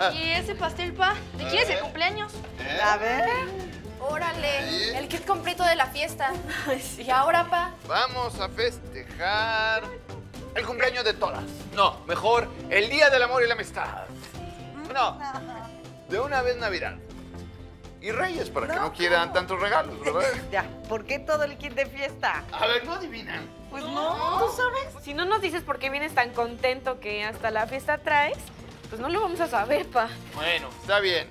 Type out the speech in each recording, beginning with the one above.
¿Y ese pastel, pa? ¿De quién es el cumpleaños? A ver. Órale, el kit completo de la fiesta. ¿Y ahora, pa? Vamos a festejar el cumpleaños de todas. No, mejor el Día del Amor y la Amistad. No, de una vez Navidad. Y Reyes, para que no quieran tantos regalos, ¿verdad? Ya, ¿por qué todo el kit de fiesta? A ver, ¿no adivinan? Pues no, ¿tú sabes? Si no nos dices por qué vienes tan contento que hasta la fiesta traes, pues no lo vamos a saber, pa. Bueno, está bien.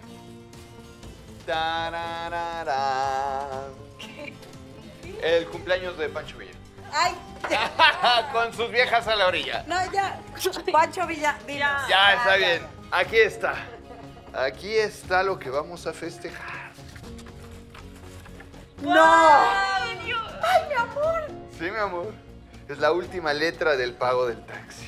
Tarararán. El cumpleaños de Pancho Villa. Ay, Con sus viejas a la orilla. no, ya. Pancho Villa, dinos. Ya, está bien. Aquí está. Aquí está lo que vamos a festejar. ¡No! ¡Ay, mi amor! Sí, mi amor. Es la última letra del pago del taxi.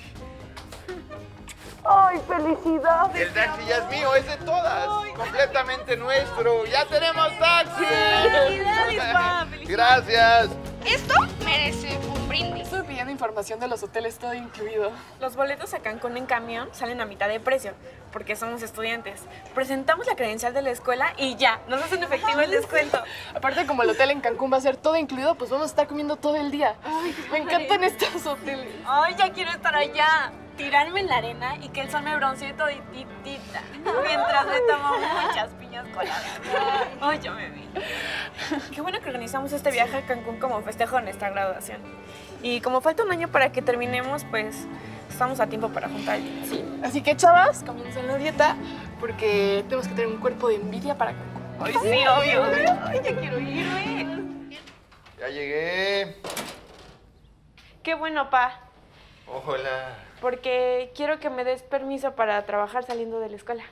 ¡Ay, felicidades! El taxi ya es mío, es de todas. Completamente nuestro. ¡Ya tenemos taxi! ¡Felicidades, pa! Gracias. Esto merece un brindis. Estuve pidiendo información de los hoteles, todo incluido. Los boletos a Cancún en camión salen a mitad de precio, porque somos estudiantes. Presentamos la credencial de la escuela y ya, nos hacen efectivo el descuento. Aparte, como el hotel en Cancún va a ser todo incluido, pues vamos a estar comiendo todo el día. Ay, me encantan estos hoteles. Ay, ya quiero estar allá. Tirarme en la arena y que el sol me broncee toditita. Mientras me tomo muchas piñas coladas. Ay, ya me vi. Qué bueno que organizamos este viaje a Cancún como festejo de nuestra graduación. Y como falta un año para que terminemos, pues estamos a tiempo para juntar el dinero. Sí. Así que, chavas, comiencen la dieta porque tenemos que tener un cuerpo de envidia para Cancún. Ay, sí, obvio. Ay, ya quiero irme. Ya llegué. Qué bueno, pa. Hola. Porque quiero que me des permiso para trabajar saliendo de la escuela.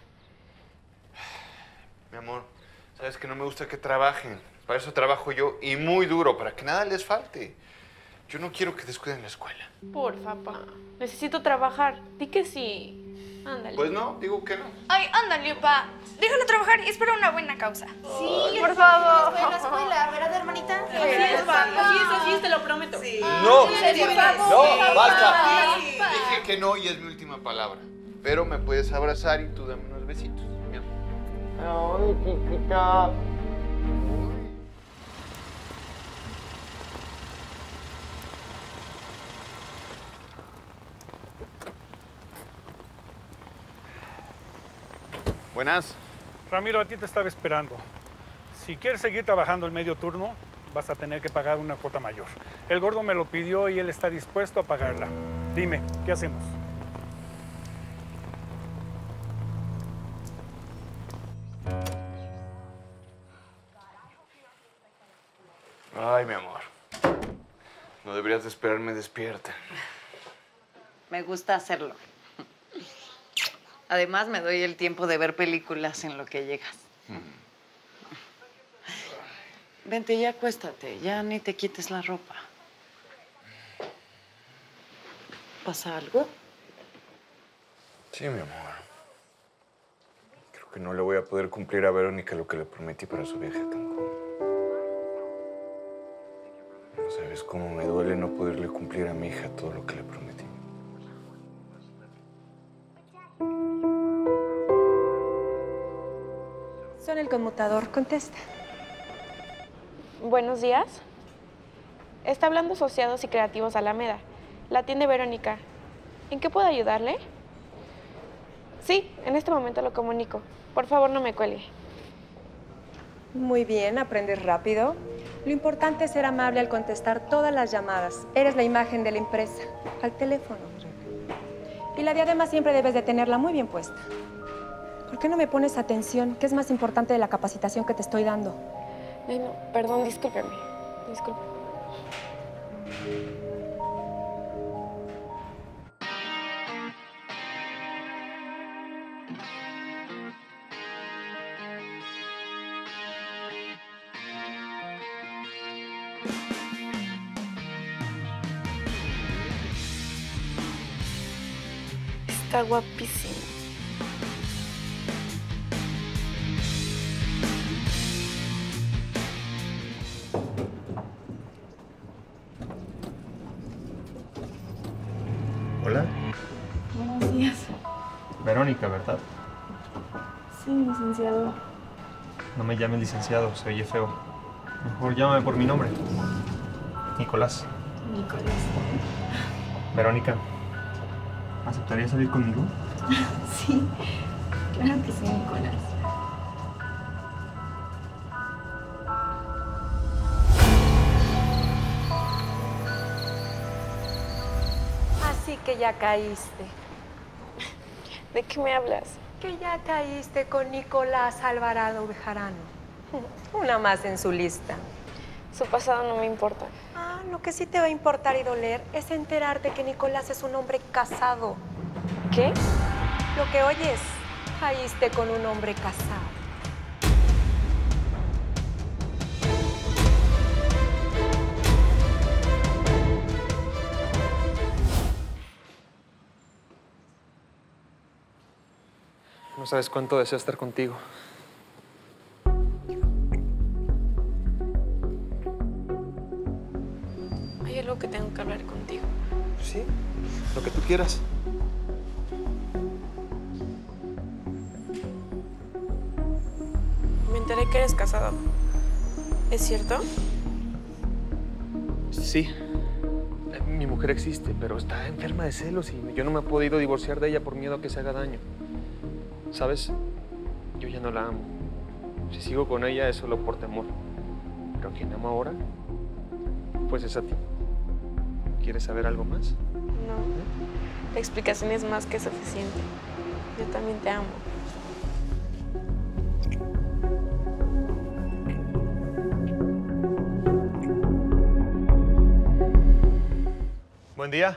Mi amor, sabes que no me gusta que trabajen. Para eso trabajo yo y muy duro, para que nada les falte. Yo no quiero que descuiden la escuela. Porfa, pa. Necesito trabajar. Di que sí. Ándale. Pues no, digo que no. Ay, ándale, pa. Déjalo trabajar y espera una buena causa. Sí, por favor. En la escuela, ¿verdad, hermanita? Así es, te lo prometo. Sí. No, por favor. no, basta. Ay, Dije que no y es mi última palabra. Pero me puedes abrazar y tú dame unos besitos, mi amor. Ay, chiquita. Buenas. Ramiro, a ti te estaba esperando. Si quieres seguir trabajando el medio turno, vas a tener que pagar una cuota mayor. El gordo me lo pidió y él está dispuesto a pagarla. Dime, ¿qué hacemos? Ay, mi amor. No deberías de esperarme despierta. Me gusta hacerlo. Además, me doy el tiempo de ver películas en lo que llegas. Vente, ya acuéstate. Ya ni te quites la ropa. ¿Pasa algo? Sí, mi amor. Creo que no le voy a poder cumplir a Verónica lo que le prometí para su viaje a Cancún. No sabes cómo me duele no poderle cumplir a mi hija todo lo que le prometí. Son el conmutador, contesta. Buenos días. Está hablando Asociados y Creativos Alameda. La atiende Verónica. ¿En qué puedo ayudarle? Sí, en este momento lo comunico. Por favor, no me cuelgue. Muy bien, aprendes rápido. Lo importante es ser amable al contestar todas las llamadas. Eres la imagen de la empresa. Al teléfono. Y la diadema siempre debes de tenerla muy bien puesta. ¿Por qué no me pones atención? ¿Qué es más importante de la capacitación que te estoy dando? Ay, no, perdón, discúlpeme. Disculpe. Está guapísimo. Hola. Buenos días. Verónica, ¿verdad? Sí, licenciado. No me llames licenciado, se oye feo. Mejor llámame por mi nombre. Nicolás. Nicolás. Verónica, ¿aceptarías salir conmigo? Sí, claro que sí, Nicolás. Así que ya caíste. ¿De qué me hablas? Que ya caíste con Nicolás Alvarado Bejarano. Una más en su lista. Su pasado no me importa. Ah, lo que sí te va a importar y doler es enterarte que Nicolás es un hombre casado. ¿Qué? Lo que oyes, caíste con un hombre casado. No sabes cuánto deseo estar contigo. Hay algo que tengo que hablar contigo. Sí, lo que tú quieras. Me enteré que eres casado. ¿Es cierto? Sí. Mi mujer existe, pero está enferma de celos y yo no me he podido divorciar de ella por miedo a que se haga daño. ¿Sabes? Yo ya no la amo. Si sigo con ella es solo por temor. Pero quien amo ahora, pues es a ti. ¿Quieres saber algo más? No. La explicación es más que suficiente. Yo también te amo. Buen día.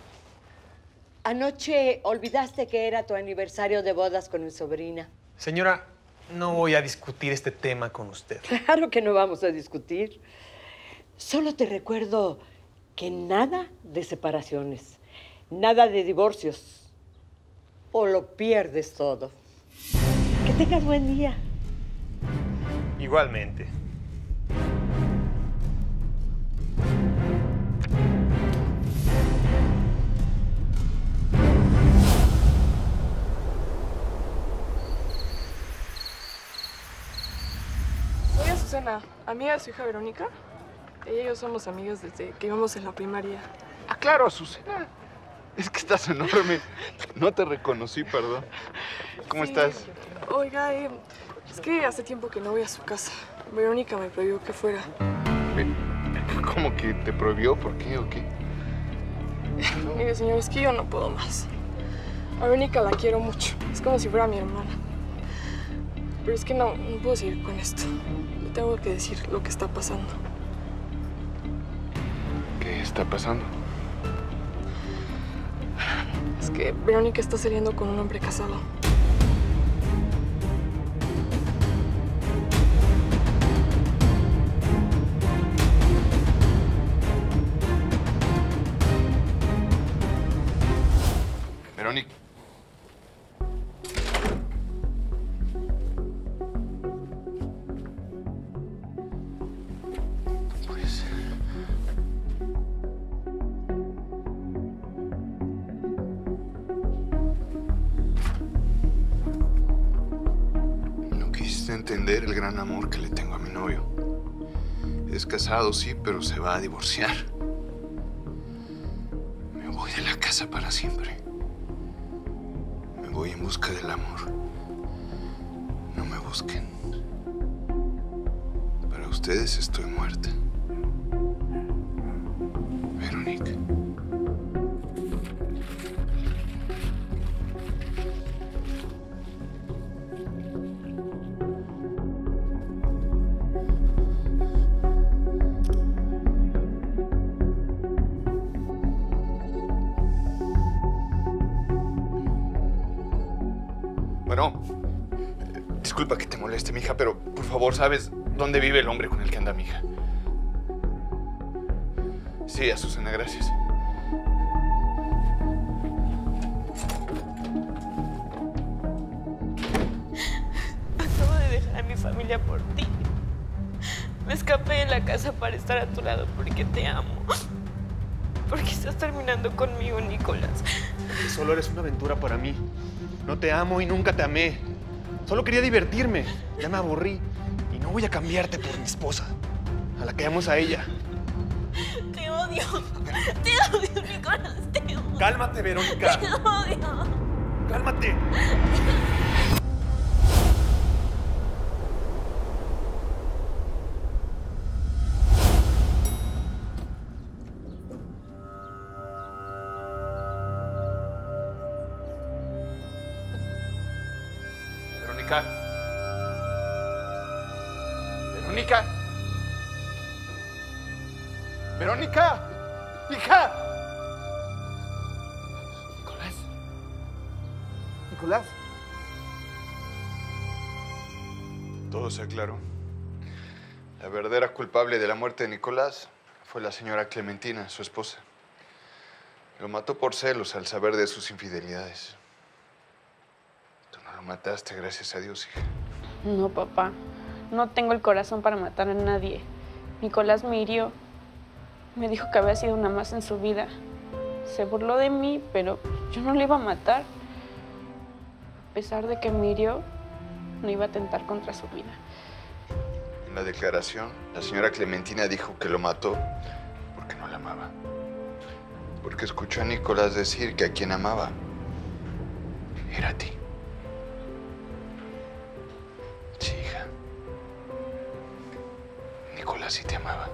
Anoche olvidaste que era tu aniversario de bodas con mi sobrina. Señora, no voy a discutir este tema con usted. Claro que no vamos a discutir. Solo te recuerdo que nada de separaciones, nada de divorcios. O lo pierdes todo. Que tengas buen día. Igualmente. Soy Azucena, amiga de su hija Verónica. Ella y yo somos amigas desde que íbamos en la primaria. Ah, claro, Azucena. Es que estás enorme. No te reconocí, perdón. ¿Cómo estás? Oiga, es que hace tiempo que no voy a su casa. Verónica me prohibió que fuera. ¿Cómo que te prohibió? ¿Por qué o qué? Mire, señor, es que yo no puedo más. A Verónica la quiero mucho. Es como si fuera mi hermana. Pero es que no puedo seguir con esto. Le tengo que decir lo que está pasando. ¿Qué está pasando? Es que Verónica está saliendo con un hombre casado. Verónica. Pues... No quisiste entender el gran amor que le tengo a mi novio. Es casado, sí, pero se va a divorciar. Me voy de la casa para siempre. Me voy en busca del amor. No me busquen. Para ustedes estoy muerta. Verónica. Bueno, disculpa que te moleste, mija, pero por favor, ¿sabes dónde vive el hombre con el que anda mi hija? Sí, Azucena, gracias. Acabo de dejar a mi familia por ti. Me escapé de la casa para estar a tu lado porque te amo. Porque estás terminando conmigo, Nicolás. Solo eres una aventura para mí. No te amo y nunca te amé. Solo quería divertirme. Ya me aburrí. Y no voy a cambiarte por mi esposa. A la que amo a ella. Te odio. Te odio, Nicolás. Te odio. Cálmate, Verónica. Te odio. Cálmate. Verónica. Verónica. Verónica. Hija. Nicolás. Nicolás. Todo se aclaró. La verdadera culpable de la muerte de Nicolás fue la señora Clementina, su esposa. Lo mató por celos al saber de sus infidelidades. Tú no lo mataste, gracias a Dios, hija. No, papá. No tengo el corazón para matar a nadie. Nicolás me hirió. Me dijo que había sido una más en su vida. Se burló de mí, pero yo no le iba a matar. A pesar de que me hirió, no iba a atentar contra su vida. En la declaración, la señora Clementina dijo que lo mató porque no la amaba. Porque escuchó a Nicolás decir que a quien amaba era a ti. Sí, hija. Nicolás sí te amaba.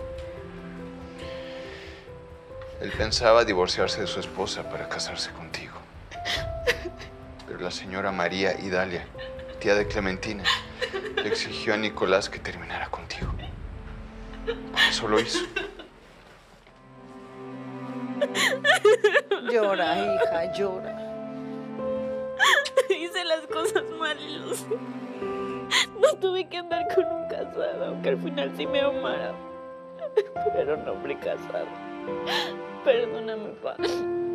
Él pensaba divorciarse de su esposa para casarse contigo. Pero la señora María Idalia, tía de Clementina, le exigió a Nicolás que terminara contigo. Por eso lo hizo. Llora, hija, llora. Hice las cosas mal, Luz. No tuve que andar con un casado, aunque al final sí me amara. Pero era un hombre casado. Perdóname, pa.